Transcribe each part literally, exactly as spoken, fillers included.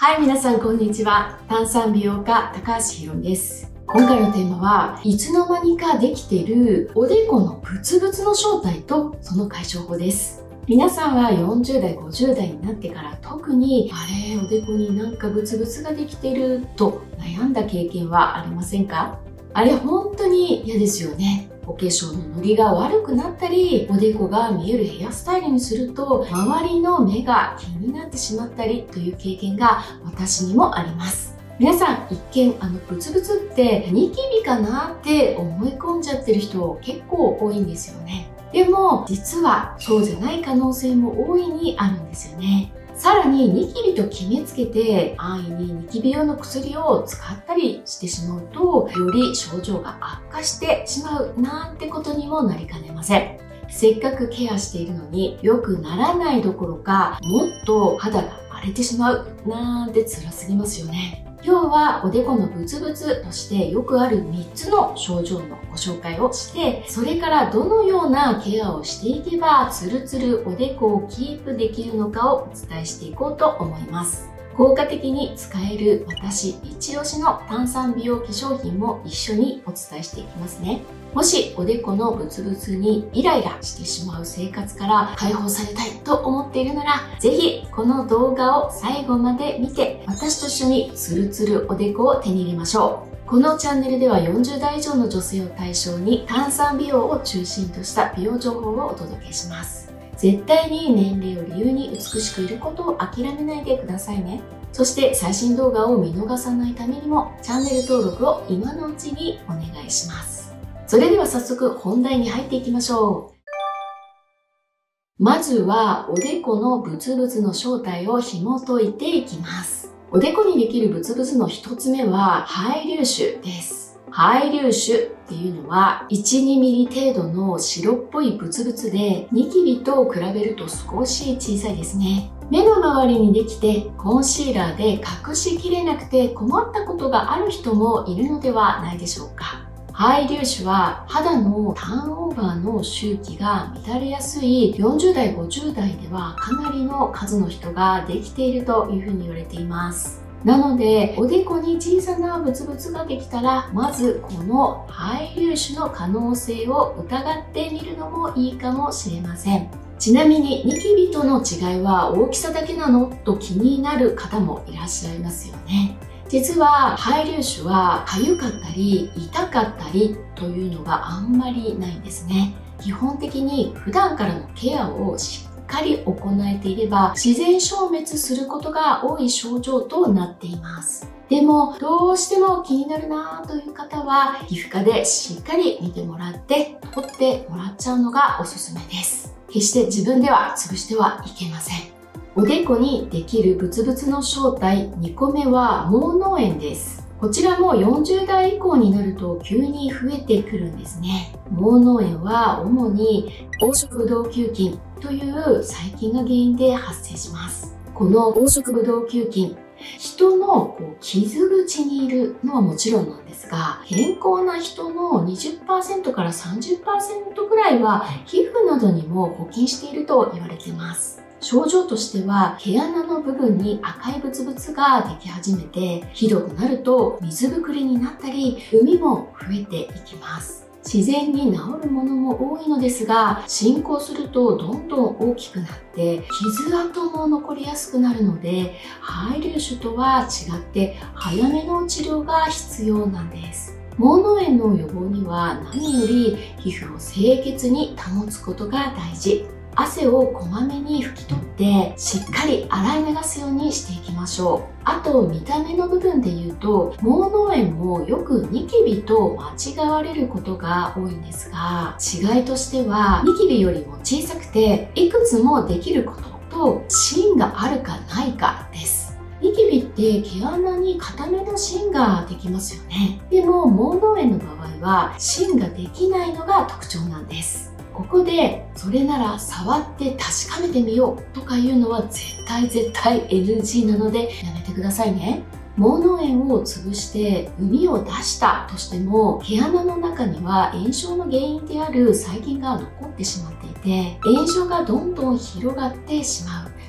はい、皆さんこんにちは。炭酸美容家高橋ひろみです。今回のテーマはいつの間にかできているおでこのブツブツの正体とその解消法です。皆さんはよんじゅうだい、ごじゅうだいになってから特にあれ、おでこになんかブツブツができていると悩んだ経験はありませんか？あれ本当に嫌ですよね。お化粧のノリが悪くなったり、おでこが見えるヘアスタイルにすると周りの目が気になってしまったりという経験が私にもあります。皆さん一見あのブツブツってニキビかなって思い込んじゃってる人結構多いんですよね。でも実はそうじゃない可能性も大いにあるんですよね。さらにニキビと決めつけて安易にニキビ用の薬を使ったりしてしまうと、より症状が悪化してしまうなんてことにもなりかねません。せっかくケアしているのに良くならないどころか、もっと肌が荒れてしまうなんて辛すぎますよね。今日はおでこのブツブツとしてよくあるみっつの症状のご紹介をして、それからどのようなケアをしていけばツルツルおでこをキープできるのかをお伝えしていこうと思います。効果的に使える私一押しの炭酸美容化粧品も一緒にお伝えしていきますね。もしおでこのブツブツにイライラしてしまう生活から解放されたいと思っているなら、ぜひこの動画を最後まで見て、私と一緒にツルツルおでこを手に入れましょう。このチャンネルではよんじゅうだい以上の女性を対象に炭酸美容を中心とした美容情報をお届けします。絶対に年齢を理由に美しくいることを諦めないでくださいね。そして最新動画を見逃さないためにもチャンネル登録を今のうちにお願いします。それでは早速本題に入っていきましょう。まずはおでこのブツブツの正体を紐解いていきます。おでこにできるブツブツの一つ目は肺粒腫です。肺粒腫っていうのはいち、にミリ程度の白っぽいブツブツで、ニキビと比べると少し小さいですね。目の周りにできてコンシーラーで隠しきれなくて困ったことがある人もいるのではないでしょうか。肺粒腫は肌のターンオーバーの周期が乱れやすいよんじゅうだい、ごじゅうだいではかなりの数の人ができているというふうに言われています。なので、おでこに小さなブツブツができたら、まずこの肺粒腫の可能性を疑ってみるのもいいかもしれません。ちなみにニキビとの違いは大きさだけなのと気になる方もいらっしゃいますよね。実は肺粒腫は痒かったり痛かったりというのがあんまりないんですね。基本的に普段からのケアをしっかりしっかり行えていれば自然消滅することが多い症状となっています。でもどうしても気になるなという方は皮膚科でしっかり見てもらって取ってもらっちゃうのがおすすめです。決して自分では潰してはいけません。おでこにできるブツブツの正体にこめは毛嚢炎です。こちらもよんじゅうだい以降になると急に増えてくるんですね。毛嚢炎は主に黄色ブドウ球菌という細菌が原因で発生します。この黄色ブドウ球菌、人のこう傷口にいるのはもちろんなんですが、健康な人の にじゅっパーセント から さんじゅっパーセント ぐらいは皮膚などにも保菌していると言われています。症状としては毛穴の部分に赤いブツブツができ始めて、ひどくなると水ぶくれになったり膿も増えていきます。自然に治るものも多いのですが、進行するとどんどん大きくなって傷跡も残りやすくなるので、肺粒腫とは違って早めの治療が必要なんです。毛嚢炎の予防には何より皮膚を清潔に保つことが大事。汗をこまめに拭き取ってしっかり洗い流すようにしていきましょう。あと見た目の部分で言うと、毛嚢炎もよくニキビと間違われることが多いんですが、違いとしてはニキビよりも小さくていくつもできることと芯があるかないかです。ニキビって毛穴に固めの芯ができますよね。でも毛嚢炎の場合は芯ができないのが特徴なんです。ここでそれなら触って確かめてみようとかいうのは絶対絶対 エヌジー なのでやめてくださいね。毛嚢炎を潰して膿を出したとしても、毛穴の中には炎症の原因である細菌が残ってしまっていて、炎症がどんどん広がってしまう。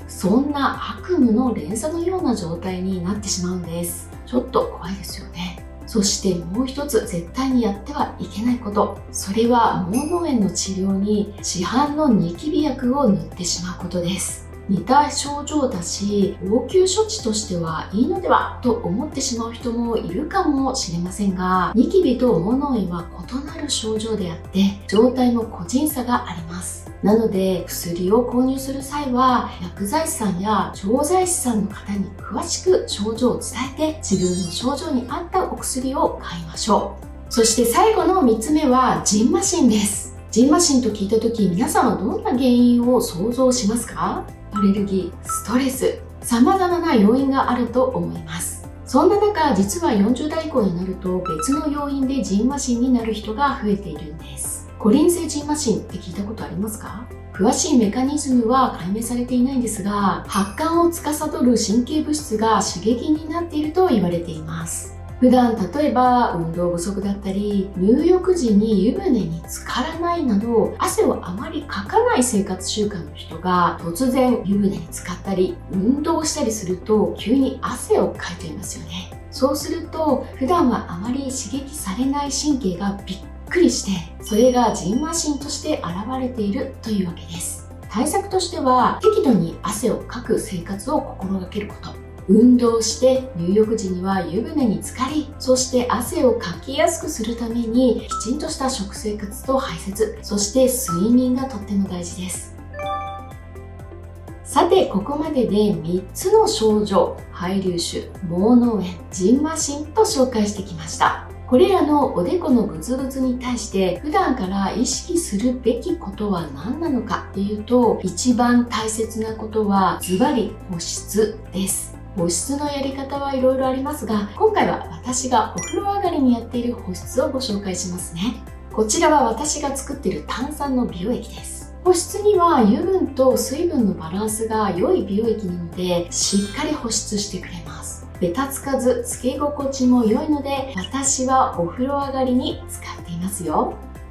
そんな悪夢の連鎖のような状態になってしまうんです。ちょっと怖いですよね。そしてもう一つ絶対にやってはいけないこと。それは盲脳炎の治療に市販のニキビ薬を塗ってしまうことです。似た症状だし、応急処置としてはいいのではと思ってしまう人もいるかもしれませんが、ニキビと盲脳炎は異なる症状であって、状態も個人差があります。なので、薬を購入する際は、薬剤師さんや調剤師さんの方に詳しく症状を伝えて、自分の症状に合ったお薬を買いましょう。そして最後のみっつめは、ジンマシンです。ジンマシンと聞いたとき、皆さんはどんな原因を想像しますか？アレルギー、ストレス、様々な要因があると思います。そんな中、実はよんじゅう代以降になると別の要因でジンマシンになる人が増えているんです。コリン性ジンマシンって聞いたことありますか？詳しいメカニズムは解明されていないんですが、発汗を司る神経物質が刺激になっていると言われています。普段例えば運動不足だったり、入浴時に湯船に浸からないなど、汗をあまりかかない生活習慣の人が突然湯船に浸かったり、運動したりすると急に汗をかいていますよね。そうすると、普段はあまり刺激されない神経がびっくりして、それがジンマシンとして現れているというわけです。対策としては、適度に汗をかく生活を心がけること。運動して入浴時には湯船に浸かり、そして汗をかきやすくするためにきちんとした食生活と排泄、そして睡眠がとっても大事です。さて、ここまででみっつの症状、肺粒腫、盲脳炎、ジンマシンと紹介してきました。これらのおでこのブツブツに対して普段から意識するべきことは何なのかっていうと、一番大切なことはズバリ保湿です。保湿のやり方はいろいろありますが、今回は私がお風呂上がりにやっている保湿をご紹介しますね。こちらは私が作っている炭酸の美容液です。保湿には油分と水分のバランスが良い美容液なので、しっかり保湿してくれます。ベタつかず、つけ心地も良いので、私はお風呂上がりに使っていますよ。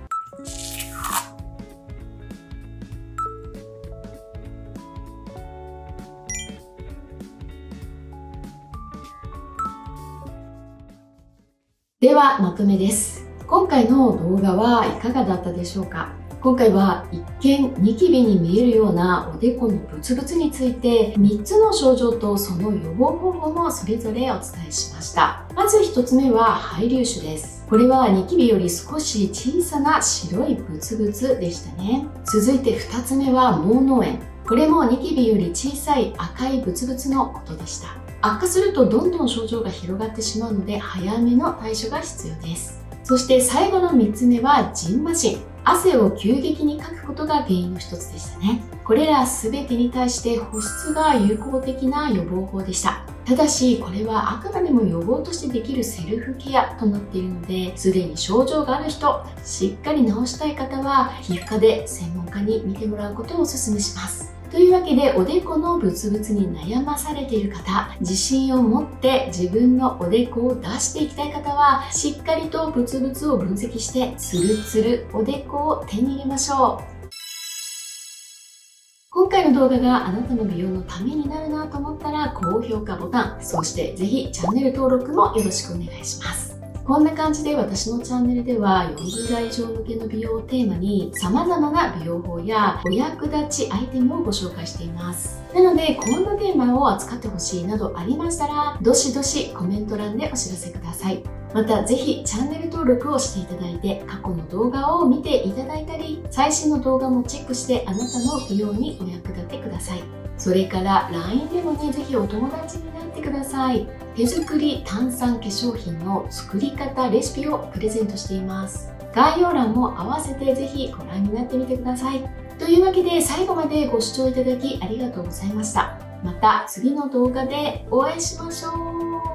ではまとめです。今回の動画はいかがだったでしょうか？今回は一見ニキビに見えるようなおでこのブツブツについてみっつの症状とその予防方法もそれぞれお伝えしました。まずひとつめは肺粒腫です。これはニキビより少し小さな白いブツブツでしたね。続いてふたつめは盲脳炎。これもニキビより小さい赤いブツブツのことでした。悪化するとどんどん症状が広がってしまうので早めの対処が必要です。そして最後のみっつめはジンマシン。汗を急激にかくことが原因の一つでしたね。これら全てに対して保湿が有効的な予防法でした。ただしこれはあくまでも予防としてできるセルフケアとなっているので、すでに症状がある人、しっかり治したい方は皮膚科で専門家に見てもらうことをお勧めします。というわけで、おでこのブツブツに悩まされている方、自信を持って自分のおでこを出していきたい方は、しっかりとブツブツを分析して、ツルツルおでこを手に入れましょう。今回の動画があなたの美容のためになるなと思ったら、高評価ボタン、そしてぜひチャンネル登録もよろしくお願いします。こんな感じで私のチャンネルではよんじゅう代以上向けの美容をテーマに様々な美容法やお役立ちアイテムをご紹介しています。なのでこんなテーマを扱ってほしいなどありましたらどしどしコメント欄でお知らせください。またぜひチャンネル登録をしていただいて過去の動画を見ていただいたり最新の動画もチェックしてあなたの美容にお役立てください。それから ライン でもね、ぜひお友達になってください。手作り炭酸化粧品の作り方レシピをプレゼントしています。概要欄も合わせてぜひご覧になってみてください。というわけで最後までご視聴いただきありがとうございました。また次の動画でお会いしましょう。